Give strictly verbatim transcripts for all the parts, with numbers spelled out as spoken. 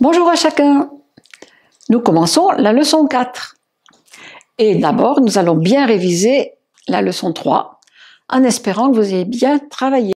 Bonjour à chacun. Nous commençons la leçon quatre. Et d'abord, nous allons bien réviser la leçon trois en espérant que vous ayez bien travaillé.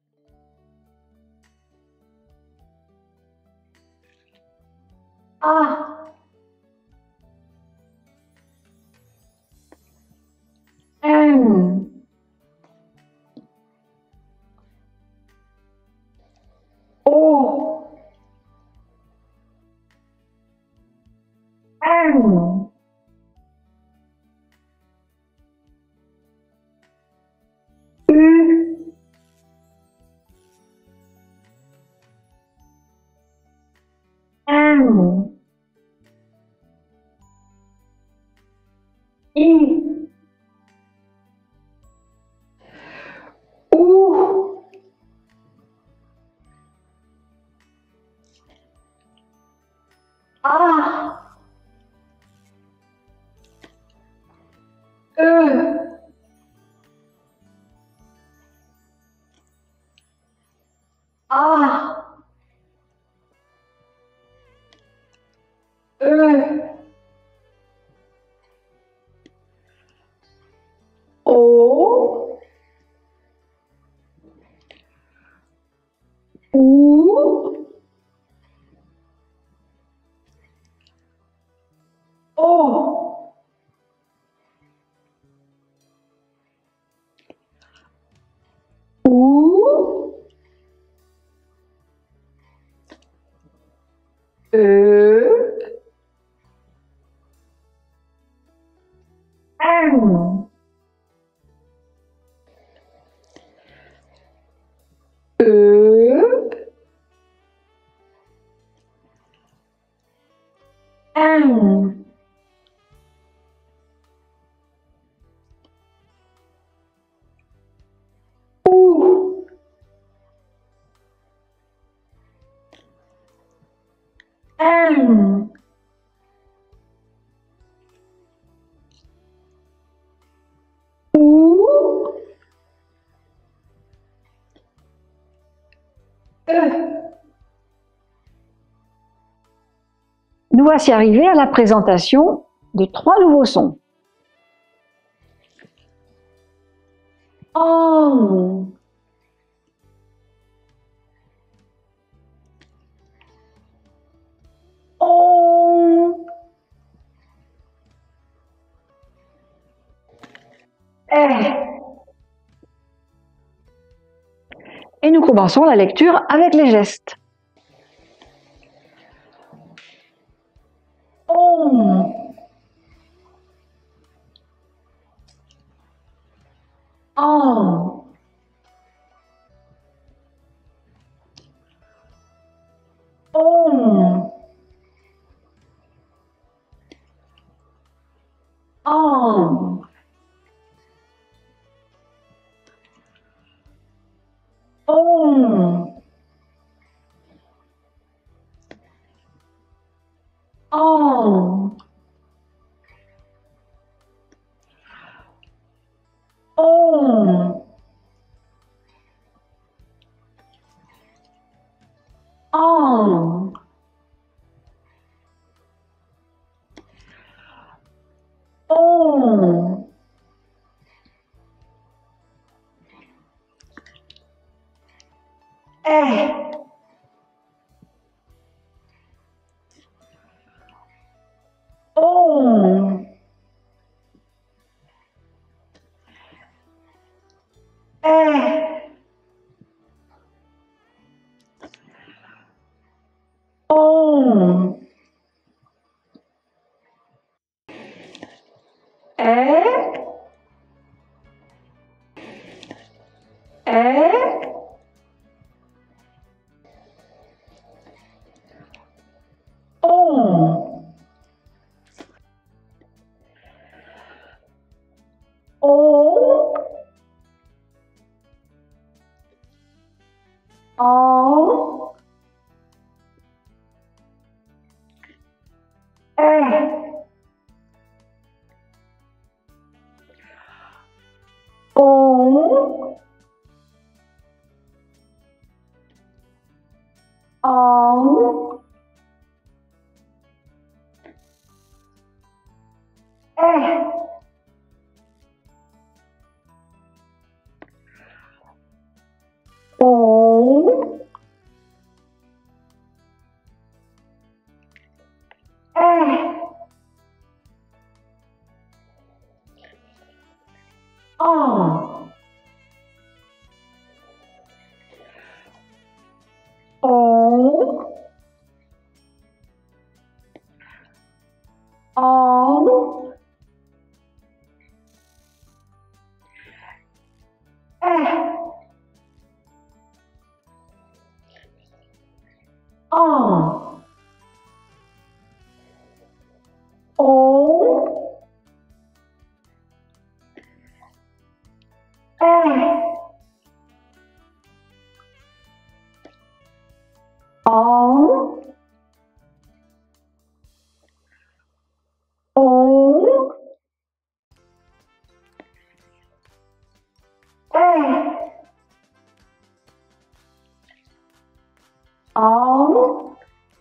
A. N. O. N. U. N. I. U. A. E. A. E. O. U. O. U. E. N. E. N. U. N. U. E. Nous voici arrivés à la présentation de trois nouveaux sons. En. On. Eh. Et nous commençons la lecture avec les gestes. On. En. On. En. On. En. On. En. On. Eh. On. Eh. On. Eh. Eh. On. On. En. en, eh, en, on, eh, en, on, eh, en,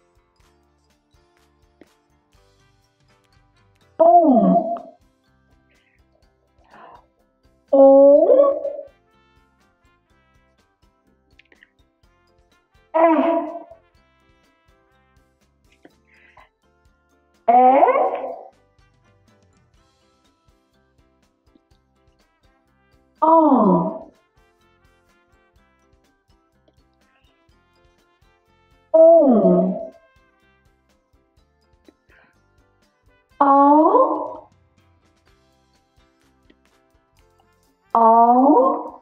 on, on, eh, eh, en, on, en, en,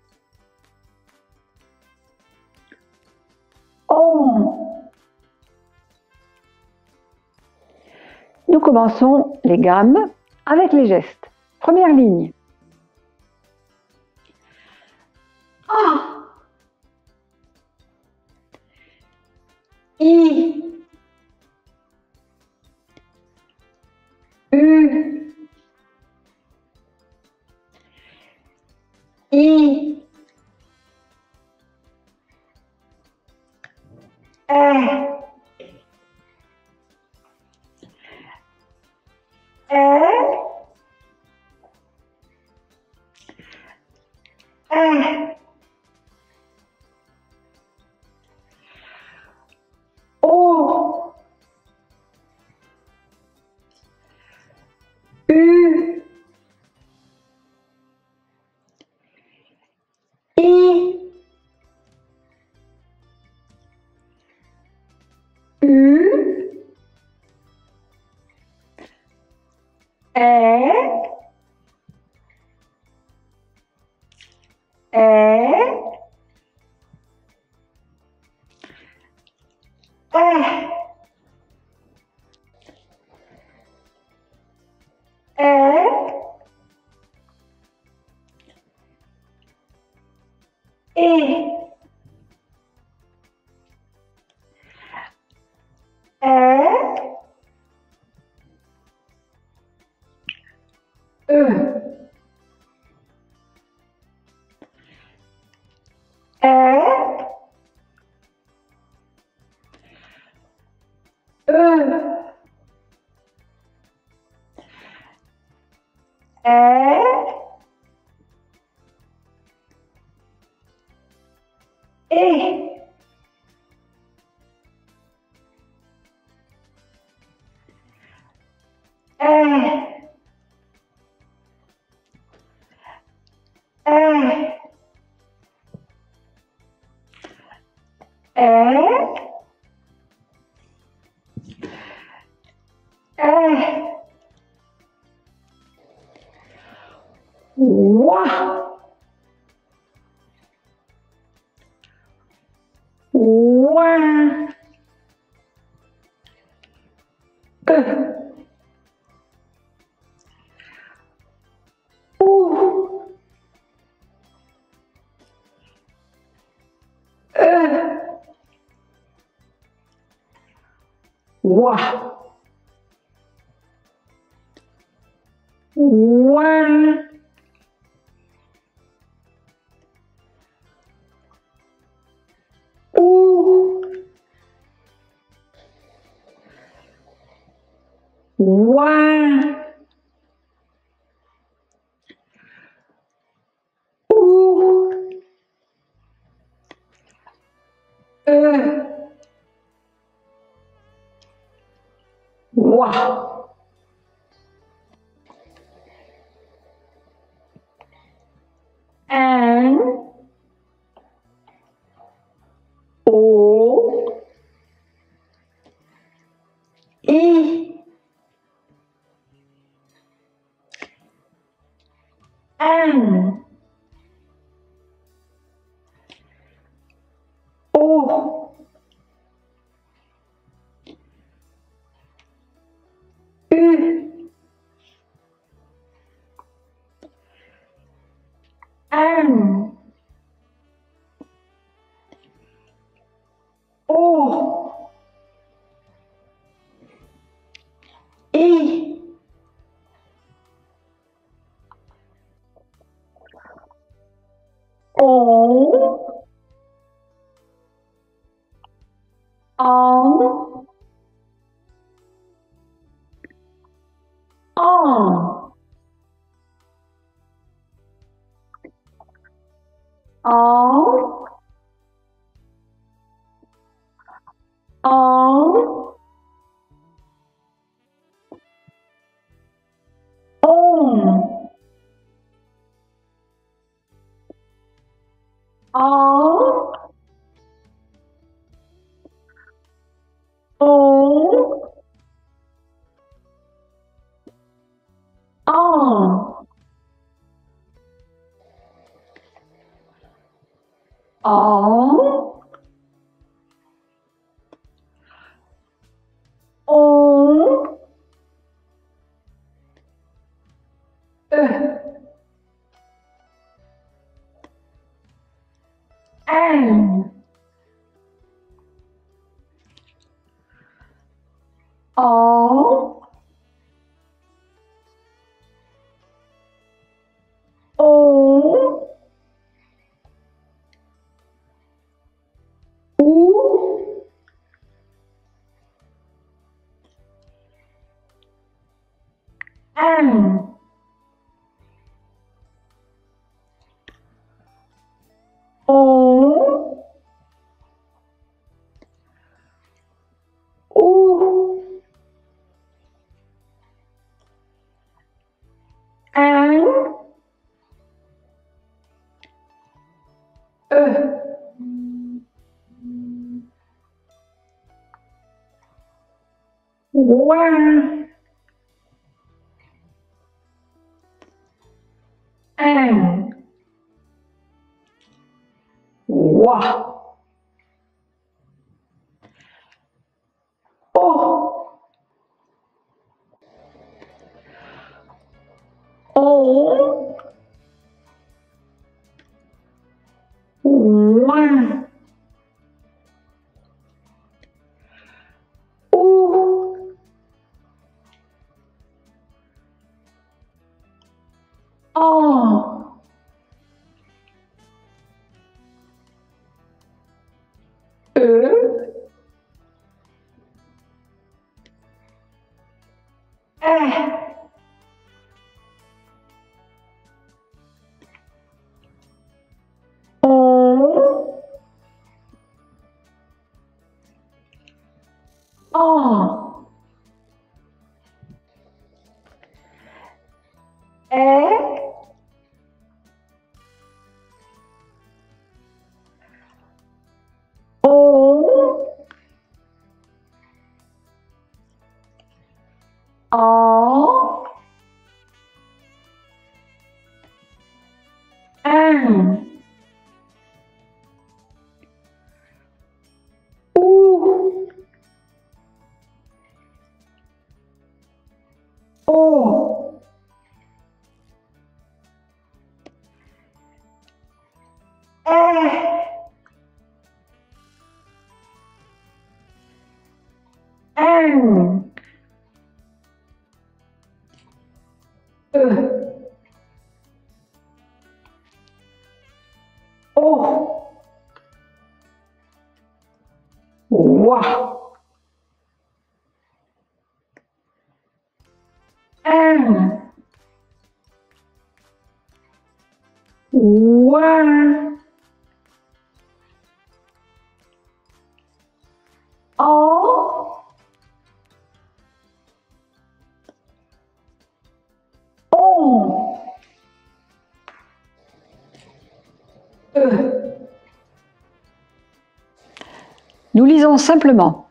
on. Nous commençons les gammes avec les gestes. Première ligne. A, I, U, I, E, E, E, O, U, I, U, E, E, E, E, E, E, E, E, E, E, E, E, E, E, Wa, Wa, E, U, E, Wa, Wa, U, Wa, U, E, Wa. N, O, I, un, o, u, un, o, i, on, en, en, en, en, on, en, on, en, en, on, e, un, en, on, ou, un, on, ou, un, e, ouin, un, oie, o, on, ouin, ou, en, e, eh, on, en, eh, on, en, un, ou, o, eh, un, e, o, oie, un, ouin, en, on, e. Nous lisons simplement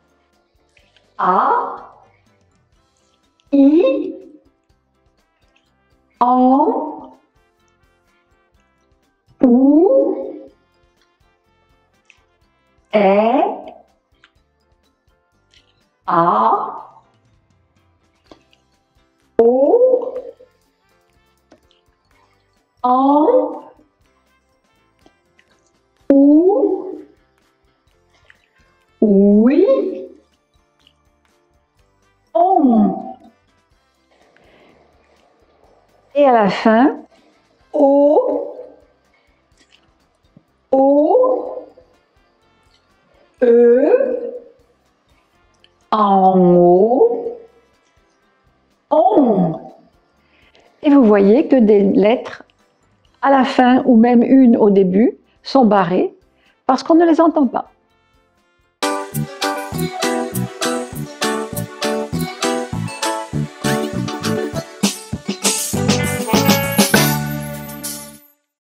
A, I, en, ou, est, a, o, en, ou, oui, on. Et à la fin, o, o, e, en haut, on. Et vous voyez que des lettres à la fin ou même une au début sont barrées parce qu'on ne les entend pas.